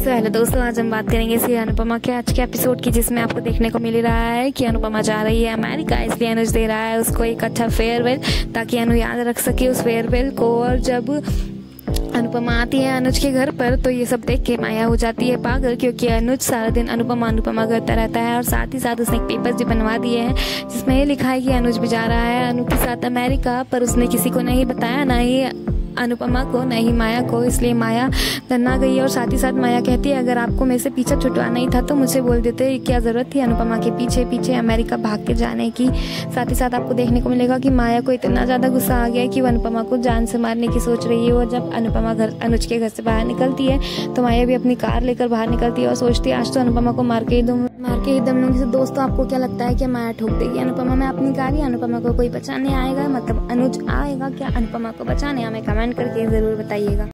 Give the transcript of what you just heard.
तो हेलो दोस्तों, आज हम बात करेंगे इसी अनुपमा के आज के एपिसोड की, जिसमें आपको देखने को मिल रहा है कि अनुपमा जा रही है अमेरिका। इसलिए अनुज दे रहा है उसको एक अच्छा फेयरवेल, ताकि अनु याद रख सके उस फेयरवेल को। और जब अनुपमा आती है अनुज के घर पर, तो ये सब देख के माया हो जाती है पागल, क्योंकि अनुज सारा दिन अनुपमा करता रहता है। और साथ ही साथ उसने एक पेपर्स भी बनवा दिए हैं जिसमें ये लिखा है कि अनुज भी जा रहा है अनु के साथ अमेरिका। पर उसने किसी को नहीं बताया, ना ही अनुपमा को, नहीं माया को। इसलिए माया धन्ना गई है। और साथ ही साथ माया कहती है, अगर आपको मेरे से पीछा छुटवाना ही था तो मुझे बोल देते, क्या ज़रूरत थी अनुपमा के पीछे पीछे अमेरिका भाग के जाने की। साथ ही साथ आपको देखने को मिलेगा कि माया को इतना ज़्यादा गुस्सा आ गया है कि वो अनुपमा को जान से मारने की सोच रही है। और जब अनुपमा अनुज के घर से बाहर निकलती है तो माया भी अपनी कार लेकर बाहर निकलती है और सोचती है आज तो अनुपमा को मार के ही दम लूंगी। तो दोस्तों, आपको क्या लगता है कि माया ठोक देगी अनुपमा में अपनी कार, या अनुपमा को कोई बचाने आएगा, मतलब अनुज आएगा क्या अनुपमा को बचाने? हमें कमेंट करके ज़रूर बताइएगा।